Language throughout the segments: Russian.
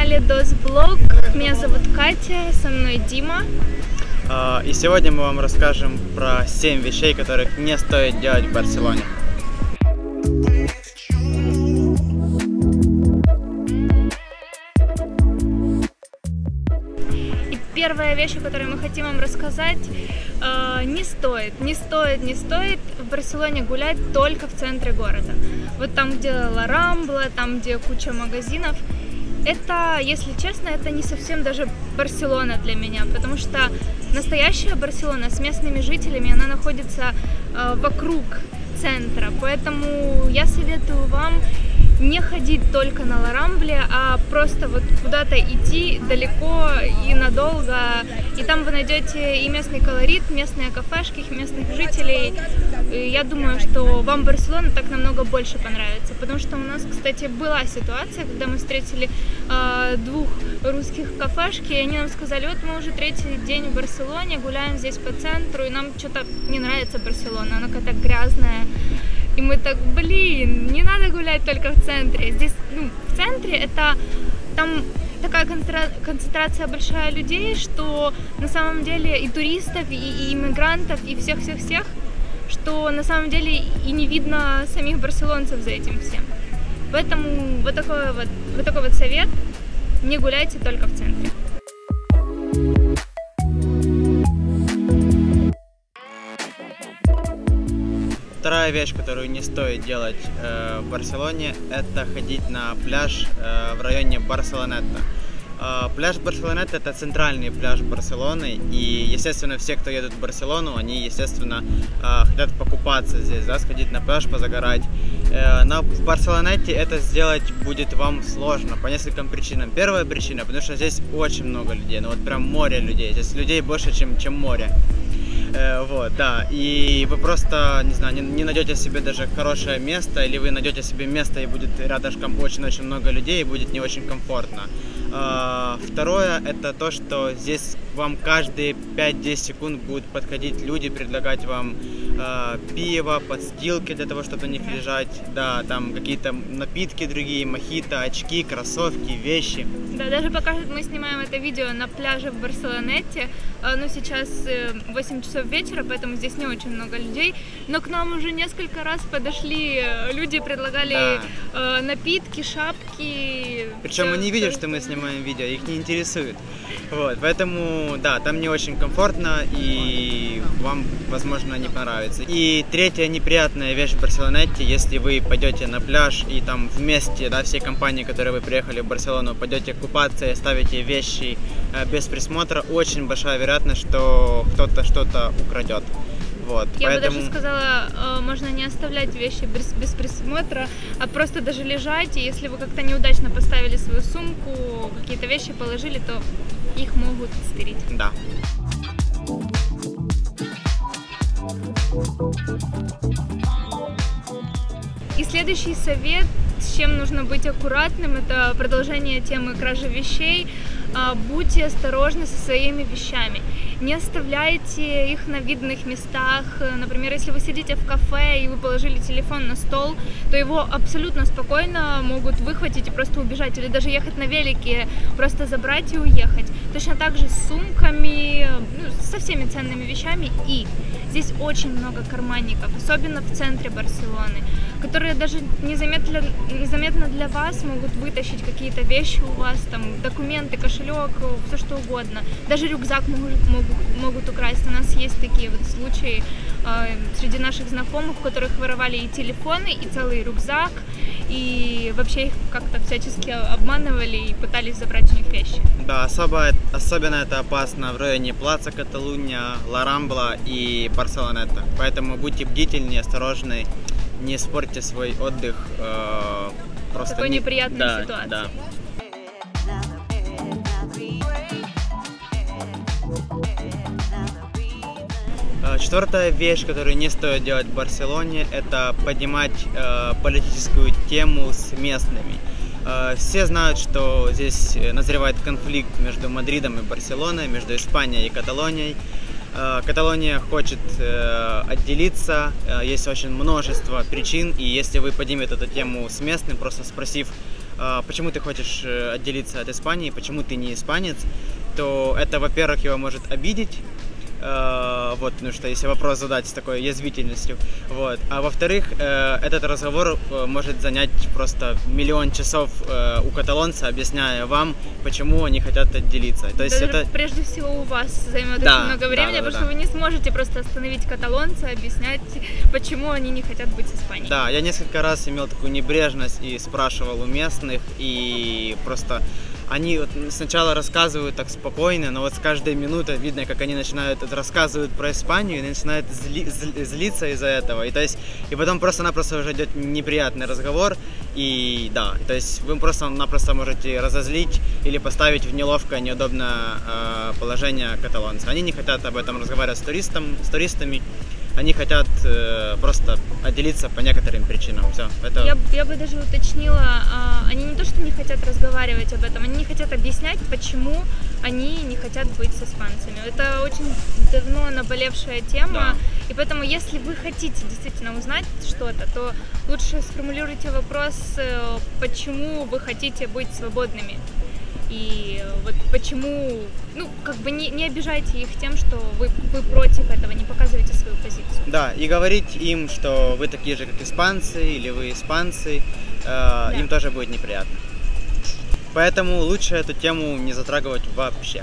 канале DOS-блог. Меня зовут Катя, со мной Дима. И сегодня мы вам расскажем про 7 вещей, которых не стоит делать в Барселоне. И первая вещь, о которой мы хотим вам рассказать, не стоит в Барселоне гулять только в центре города. Вот там, где Ла Рамбла, там, где куча магазинов. Это, если честно, это не совсем даже Барселона для меня, потому что настоящая Барселона с местными жителями, она находится вокруг центра, поэтому я советую вам не ходить только на Ла Рамбле, а просто вот куда-то идти далеко и надолго, и там вы найдете и местный колорит, местные кафешки, местных жителей. И я думаю, что вам Барселона так намного больше понравится, потому что у нас, кстати, была ситуация, когда мы встретили двух русских кафешки, и они нам сказали: вот мы уже третий день в Барселоне, гуляем здесь по центру, и нам что-то не нравится Барселона, она какая-то грязная. И мы так, блин, не надо гулять только в центре. Здесь, в центре это там такая концентрация большая людей, что на самом деле и туристов, и иммигрантов, и всех-всех-всех, что на самом деле и не видно самих барселонцев за этим всем. Поэтому вот такой вот совет: не гуляйте только в центре. Вторая вещь, которую не стоит делать в Барселоне, это ходить на пляж в районе Барселонета. Пляж Барселонета — это центральный пляж Барселоны, и, естественно, все, кто едут в Барселону, они, естественно, хотят покупаться здесь, да, сходить на пляж, позагорать. Но в Барселонете это сделать будет вам сложно по нескольким причинам. Первая причина, потому что здесь очень много людей, вот прям море людей, здесь людей больше, чем море. Вот, да, и вы просто, не знаю, не найдете себе даже хорошее место, или вы найдете себе место, и будет рядышком очень-очень много людей, и будет не очень комфортно. Второе, это то, что здесь вам каждые 5-10 секунд будут подходить люди, предлагать вам пиво, подстилки для того, чтобы на них лежать, да, там какие-то напитки другие, мохито, очки, кроссовки, вещи. Да, даже пока мы снимаем это видео на пляже в Барселонете, сейчас 8 часов вечера, поэтому здесь не очень много людей, но к нам уже несколько раз подошли люди, предлагали напитки, шапки. Причем они видят, что мы снимаем видео, их не интересует. Вот, поэтому, да, там не очень комфортно, и вам, возможно, не понравится. И третья неприятная вещь в Барселонете: если вы пойдете на пляж и там вместе, да, всей компанией, которые вы приехали в Барселону, пойдете купаться и оставите вещи без присмотра, очень большая вероятность, что кто-то что-то украдет. Вот, Я бы даже сказала, можно не оставлять вещи без присмотра, а просто даже лежать, и если вы как-то неудачно поставили свою сумку, какие-то вещи положили, то их могут стырить. Да. И следующий совет, с чем нужно быть аккуратным, это продолжение темы кражи вещей. Будьте осторожны со своими вещами. Не оставляйте их на видных местах. Например, если вы сидите в кафе и вы положили телефон на стол, то его абсолютно спокойно могут выхватить и просто убежать. Или даже ехать на велике, просто забрать и уехать. Точно так же с сумками, со всеми ценными вещами. И здесь очень много карманников, особенно в центре Барселоны, которые даже незаметно для вас могут вытащить какие-то вещи у вас, там документы, кошелек, все что угодно. Даже рюкзак могут украсть. У нас есть такие вот случаи среди наших знакомых, у которых воровали и телефоны, и целый рюкзак, и вообще их как-то всячески обманывали и пытались забрать у них вещи. Да, особенно это опасно в районе Плаца Каталуния, Ла Рамбла и Барселонета. Поэтому будьте бдительны, осторожны, не испортите свой отдых. Просто такой неприятной ситуации. Да. Четвертая вещь, которую не стоит делать в Барселоне, это поднимать политическую тему с местными. Все знают, что здесь назревает конфликт между Мадридом и Барселоной, между Испанией и Каталонией. Каталония хочет отделиться, есть очень множество причин, и если вы поднимете эту тему с местным, просто спросив почему ты хочешь отделиться от Испании, почему ты не испанец, то это, во-первых, его может обидеть, вот, потому что если вопрос задать с такой язвительностью, вот, а во-вторых, этот разговор может занять просто миллион часов у каталонца, объясняя вам, почему они хотят отделиться. То есть даже это прежде всего у вас займет очень много времени, потому что вы не сможете просто остановить каталонца, объяснять, почему они не хотят быть с Испанией. Да, я несколько раз имел такую небрежность и спрашивал у местных, и просто они вот сначала рассказывают так спокойно, но вот с каждой минутой видно, как они начинают рассказывать про Испанию и начинают злиться из-за этого. И, то есть, и потом просто-напросто уже идет неприятный разговор. И да, то есть вы просто-напросто можете разозлить или поставить в неловкое, неудобное положение каталонца. Они не хотят об этом разговаривать с туристами. Они хотят просто отделиться по некоторым причинам. Все. Это... Я бы даже уточнила, они не то, что не хотят разговаривать об этом, они не хотят объяснять, почему они не хотят быть с испанцами. Это очень давно наболевшая тема, да. И поэтому, если вы хотите действительно узнать что-то, то лучше сформулируйте вопрос, почему вы хотите быть свободными. И вот почему, ну, как бы не обижайте их тем, что вы против этого, не показывайте свою позицию. Да, и говорить им, что вы такие же, как испанцы, или вы испанцы, да. Им тоже будет неприятно. Поэтому лучше эту тему не затрагивать вообще.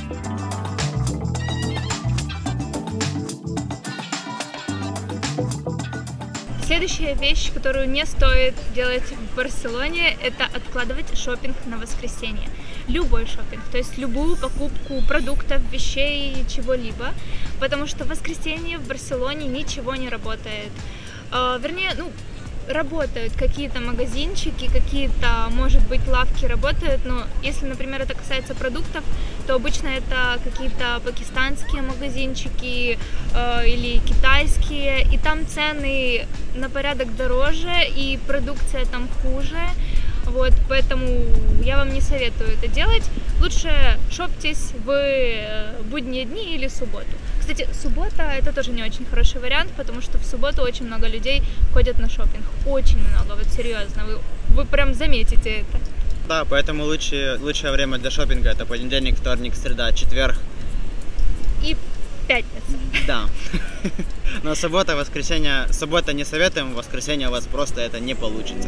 Следующая вещь, которую не стоит делать в Барселоне, это откладывать шопинг на воскресенье. Любой шопинг, то есть любую покупку продуктов, вещей, чего-либо, потому что в воскресенье в Барселоне ничего не работает. Вернее, работают какие-то магазинчики, какие-то, может быть, лавки работают, но если, например, это касается продуктов, то обычно это какие-то пакистанские магазинчики или китайские, и там цены на порядок дороже, и продукция там хуже, вот, поэтому я вам не советую это делать. Лучше шоптесь в будние дни или субботу. Кстати, суббота это тоже не очень хороший вариант, потому что в субботу очень много людей ходят на шопинг. Очень много, вот серьезно, вы прям заметите это. Да, поэтому лучшее время для шопинга это понедельник, вторник, среда, четверг. И пятница. Да. Но суббота, воскресенье, суббота не советуем, в воскресенье у вас просто это не получится.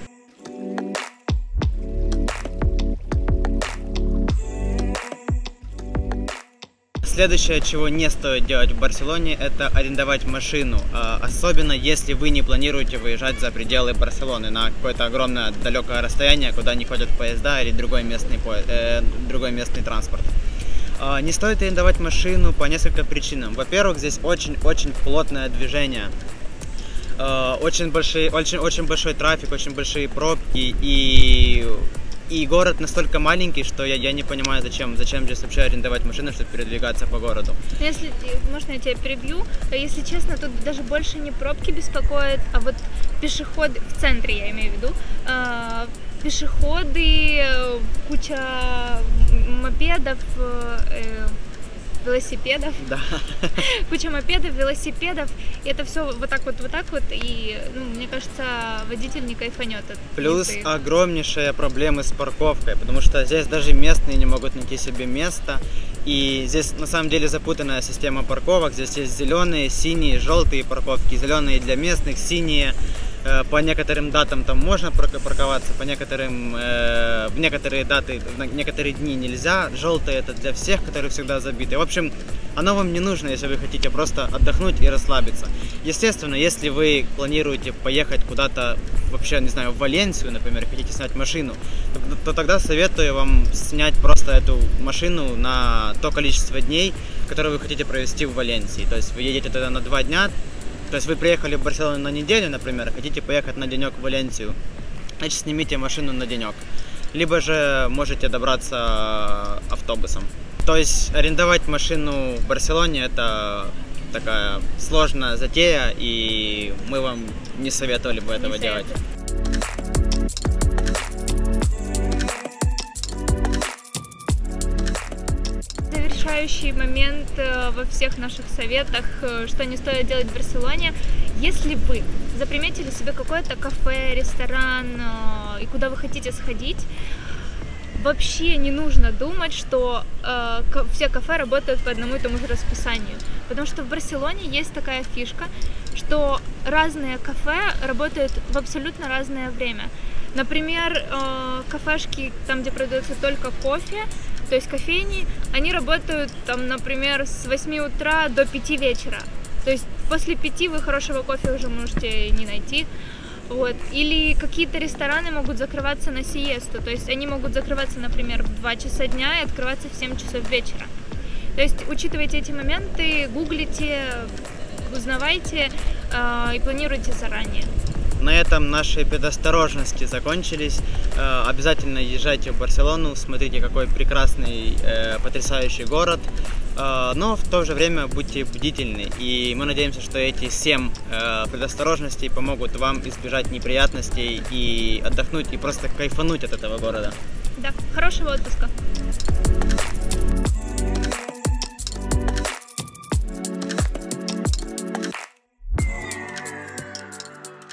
Следующее, чего не стоит делать в Барселоне, это арендовать машину, особенно если вы не планируете выезжать за пределы Барселоны на какое-то огромное далекое расстояние, куда не ходят поезда или другой местный транспорт. Не стоит арендовать машину по нескольким причинам. Во-первых, здесь очень-очень плотное движение, очень большой трафик, очень большие пробки, и город настолько маленький, что я не понимаю, зачем здесь вообще арендовать машину, чтобы передвигаться по городу. Если можно, я тебя перебью. Если честно, тут даже больше не пробки беспокоят, а вот пешеходы, в центре я имею в виду, пешеходы, куча мопедов, велосипедов, да. Куча мопедов, велосипедов, и это все вот так вот, и, мне кажется, водитель не кайфанет. Плюс огромнейшая проблема с парковкой, потому что здесь даже местные не могут найти себе место, и здесь на самом деле запутанная система парковок, здесь есть зеленые, синие, желтые парковки, зеленые для местных, синие. По некоторым датам там можно парковаться, по некоторым, в некоторые даты, в некоторые дни нельзя. Желтые это для всех, которые всегда забиты. В общем, оно вам не нужно, если вы хотите просто отдохнуть и расслабиться. Естественно, если вы планируете поехать куда-то, вообще, не знаю, в Валенсию, например, хотите снять машину, то тогда советую вам снять просто эту машину на то количество дней, которые вы хотите провести в Валенсии. То есть вы едете тогда на 2 дня. То есть вы приехали в Барселону на неделю, например, хотите поехать на денек в Валенсию, значит, снимите машину на денек. Либо же можете добраться автобусом. То есть арендовать машину в Барселоне это такая сложная затея, и мы вам не советовали бы этого делать. Завершающий момент во всех наших советах, что не стоит делать в Барселоне. если вы заприметили себе какое-то кафе, ресторан и куда вы хотите сходить, вообще не нужно думать, что все кафе работают по одному и тому же расписанию. Потому что в Барселоне есть такая фишка, что разные кафе работают в абсолютно разное время. Например, кафешки, там, где продается только кофе, то есть кофейни, они работают, там, например, с 8 утра до 5 вечера. То есть после 5 вы хорошего кофе уже можете не найти. Вот. Или какие-то рестораны могут закрываться на сиесту, то есть они могут закрываться, например, в 2 часа дня и открываться в 7 часов вечера. То есть учитывайте эти моменты, гуглите, узнавайте и планируйте заранее. На этом наши предосторожности закончились. Обязательно езжайте в Барселону, смотрите, какой прекрасный, потрясающий город. Но в то же время будьте бдительны. И мы надеемся, что эти 7 предосторожностей помогут вам избежать неприятностей и отдохнуть, и просто кайфануть от этого города. Да, хорошего отпуска!